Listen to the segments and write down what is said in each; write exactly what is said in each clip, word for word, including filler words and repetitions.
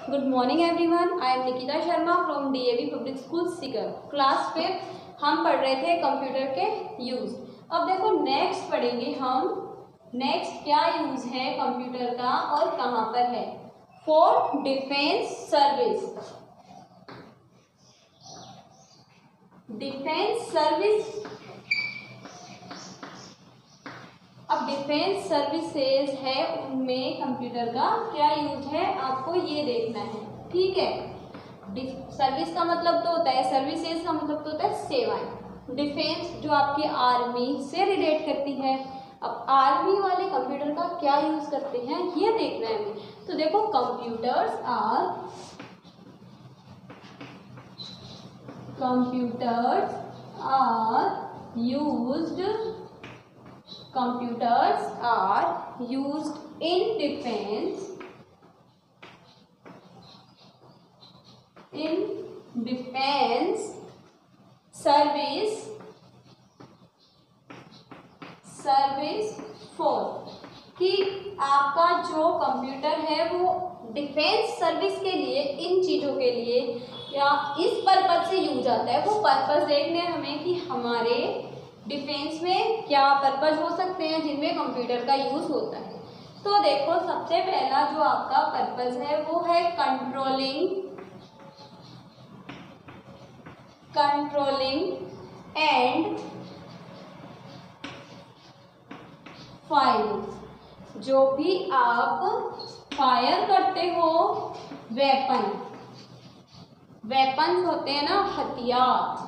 Good morning everyone, I am Nikita Sharma from DAV public school Sikar. Class fifth हम पढ़ रहे थे कंप्यूटर के यूज। अब देखो नेक्स्ट पढ़ेंगे हम, नेक्स्ट क्या यूज है कंप्यूटर का और कहाँ पर है। For defence service, defence service. अब डिफेंस सर्विसेज है, उनमें कंप्यूटर का क्या यूज है आपको ये देखना है, ठीक है। सर्विस का मतलब तो होता है, सर्विसेज का मतलब तो होता है सेवाएं। डिफेंस जो आपकी आर्मी से रिलेट करती है। अब आर्मी वाले कंप्यूटर का क्या यूज करते हैं ये देखना है हमें। तो देखो computers are computers are used Computers are used in defense in defense service service for कि आपका जो कंप्यूटर है वो डिफेंस सर्विस के लिए, इन चीज़ों के लिए या इस पर्पज से यूज आता है। वो पर्पज देखने हमें कि हमारे डिफेंस में क्या पर्पज हो सकते हैं जिनमें कंप्यूटर का यूज होता है। तो देखो सबसे पहला जो आपका पर्पज है वो है कंट्रोलिंग कंट्रोलिंग एंड फायरिंग। जो भी आप फायर करते हो वेपन, वेपन्स होते हैं ना, हथियार।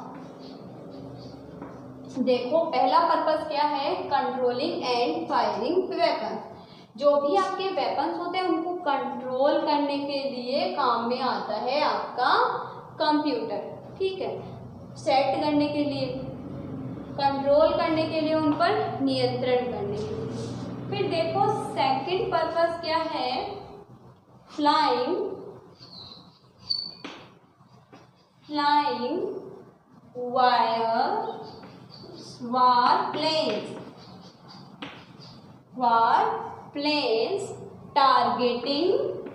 देखो पहला पर्पस क्या है, कंट्रोलिंग एंड फायरिंग वेपन। जो भी आपके वेपन्स होते हैं उनको कंट्रोल करने के लिए काम में आता है आपका कंप्यूटर, ठीक है। सेट करने के लिए, कंट्रोल करने के लिए, उन पर नियंत्रण करने के लिए। फिर देखो सेकंड पर्पस क्या है, flying flying war war planes war planes targeting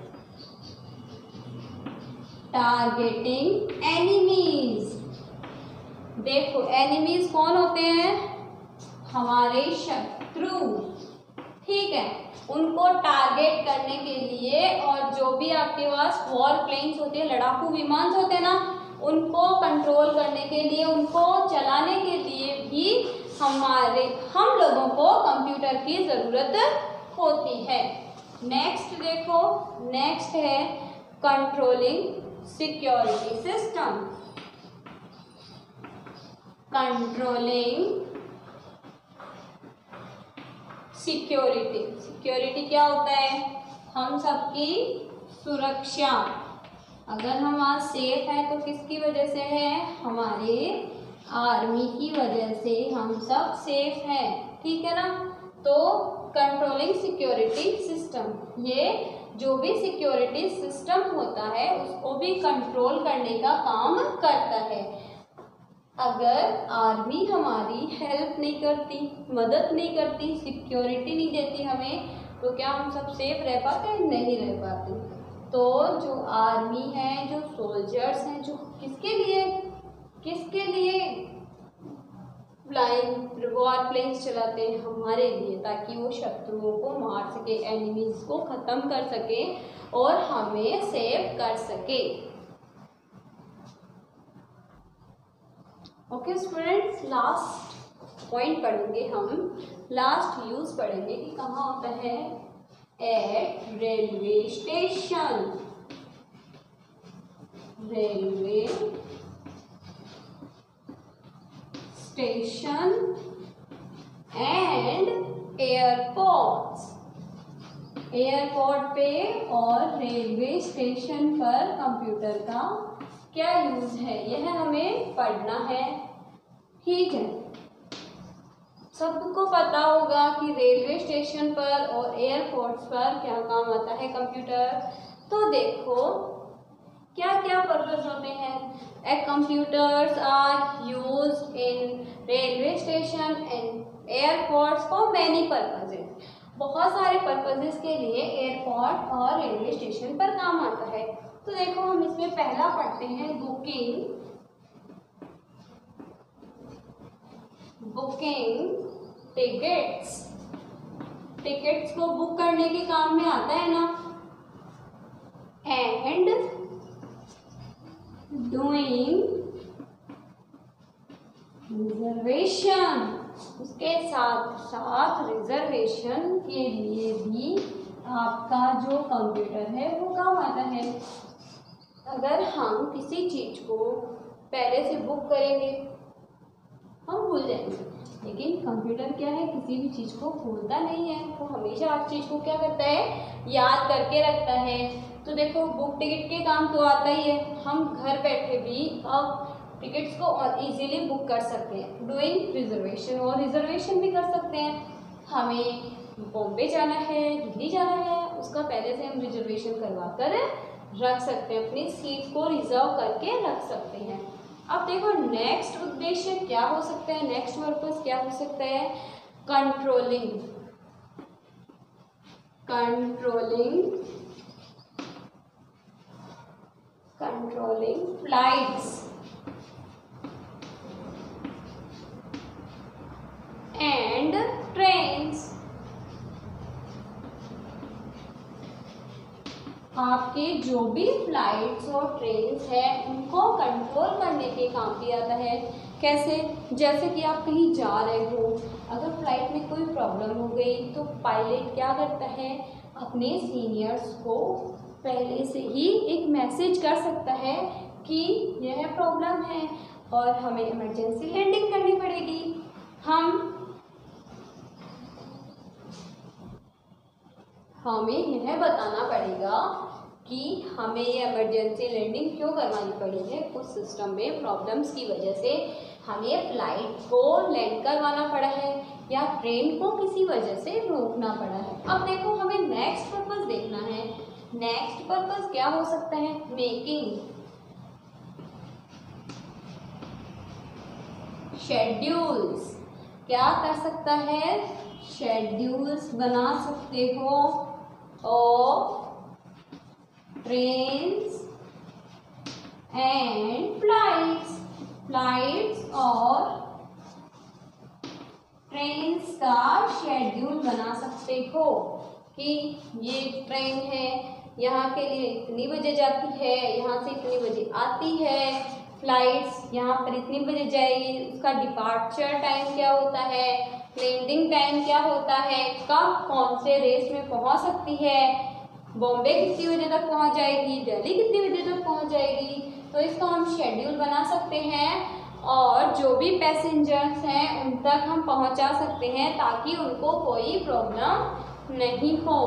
targeting enemies। देखो एनिमीज कौन होते हैं, हमारे शत्रु, ठीक है। उनको टारगेट करने के लिए, और जो भी आपके पास वॉर प्लेन्स होते हैं, लड़ाकू विमान होते हैं ना, उनको कंट्रोल करने के लिए, उनको चलाने के लिए भी हमारे हम लोगों को कंप्यूटर की ज़रूरत होती है। नेक्स्ट देखो, नेक्स्ट है controlling security system. Controlling security, security क्या होता है, हम सबकी सुरक्षा। अगर हम आज सेफ हैं तो किसकी वजह से है, हमारे आर्मी की वजह से हम सब सेफ हैं, ठीक है ना। तो कंट्रोलिंग सिक्योरिटी सिस्टम, ये जो भी सिक्योरिटी सिस्टम होता है उसको भी कंट्रोल करने का काम करता है। अगर आर्मी हमारी हेल्प नहीं करती, मदद नहीं करती, सिक्योरिटी नहीं देती हमें, तो क्या हम सब सेफ रह पाते, नहीं रह पाते। तो जो आर्मी है, जो सोल्जर्स हैं, जो किसके लिए किसके लिए फ्लाइंग वॉर प्लेन्स चलाते हैं, हमारे लिए, ताकि वो शत्रुओं को मार सके, एनिमीज को खत्म कर सके और हमें सेव कर सके। ओके स्टूडेंट्स, लास्ट पॉइंट पढ़ेंगे हम, लास्ट यूज पढ़ेंगे कि कहाँ होता है, at railway station, railway station and airports. Airport पे और रेलवे स्टेशन पर कंप्यूटर का क्या यूज है यह हमें पढ़ना है, ठीक है। सबको पता होगा कि रेलवे स्टेशन पर और एयरपोर्ट्स पर क्या काम आता है कंप्यूटर। तो देखो क्या क्या पर्पस होते हैं। A computers are used in railway station and airports for many purposes. बहुत सारे पर्पसेस के लिए एयरपोर्ट और रेलवे स्टेशन पर काम आता है। तो देखो हम इसमें पहला पढ़ते हैं बुकिंग बुकिंग टिकट्स। टिकट्स को बुक करने के काम में आता है ना। एंड डूइंग रिजर्वेशन, उसके साथ साथ रिजर्वेशन के लिए भी आपका जो कंप्यूटर है वो काम आता है। अगर हम किसी चीज को पहले से बुक करेंगे हम भूल जाएंगे, लेकिन कंप्यूटर क्या है, किसी भी चीज को भूलता नहीं है, वो हमेशा हर चीज को क्या करता है, याद करके रखता है। तो देखो बुक टिकट के काम तो आता ही है, हम घर बैठे भी अब टिकट्स को और इजीली बुक कर सकते हैं। डूइंग रिजर्वेशन, और रिजर्वेशन भी कर सकते हैं। हमें बॉम्बे जाना है, दिल्ली जाना है, उसका पहले से हम रिजर्वेशन करवा कर रख सकते हैं, अपनी सीट को रिजर्व करके रख सकते हैं। अब देखो नेक्स्ट उद्देश्य क्या हो सकता है, नेक्स्ट पर्पस क्या हो सकता है, controlling controlling controlling flights and trains. आपके जो भी फ्लाइट्स और ट्रेन्स हैं उनको कंट्रोल करने के काम भी आता है। कैसे, जैसे कि आप कहीं जा रहे हो, अगर फ्लाइट में कोई प्रॉब्लम हो गई तो पायलट क्या करता है, अपने सीनियर्स को पहले से ही एक मैसेज कर सकता है कि यह प्रॉब्लम है और हमें इमरजेंसी लैंडिंग करनी पड़ेगी। हम हमें यह बताना पड़ेगा कि हमें ये इमरजेंसी लैंडिंग क्यों करवानी पड़ी है, कुछ सिस्टम में प्रॉब्लम्स की वजह से हमें फ्लाइट को लैंड करवाना पड़ा है या ट्रेन को किसी वजह से रोकना पड़ा है। अब देखो हमें नेक्स्ट पर्पस देखना है। नेक्स्ट पर्पस क्या हो सकता है, मेकिंग शेड्यूल्स। क्या कर सकता है, शेड्यूल्स बना सकते हो और ट्रेन्स एंड फ्लाइट्स फ्लाइट्स और ट्रेन्स का शेड्यूल बना सकते हो कि ये ट्रेन है, यहाँ के लिए इतनी बजे जाती है, यहाँ से इतनी बजे आती है। फ्लाइट्स यहाँ पर इतनी बजे जाएगी, उसका डिपार्चर टाइम क्या होता है, लैंडिंग टाइम क्या होता है, कब कौन से रेस में पहुँच सकती है, बॉम्बे कितनी बजे तक पहुँच जाएगी, दिल्ली कितनी बजे तक पहुँच जाएगी। तो इसका हम शेड्यूल बना सकते हैं और जो भी पैसेंजर्स हैं उन तक हम पहुँचा सकते हैं ताकि उनको कोई प्रॉब्लम नहीं हो।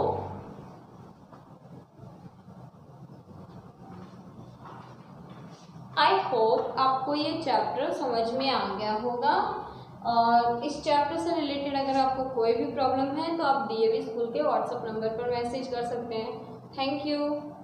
आई होप आपको ये चैप्टर समझ में आ गया होगा और इस चैप्टर से रिलेटेड अगर आपको कोई भी प्रॉब्लम है तो आप डीएवी स्कूल के व्हाट्सएप नंबर पर मैसेज कर सकते हैं। Thank you.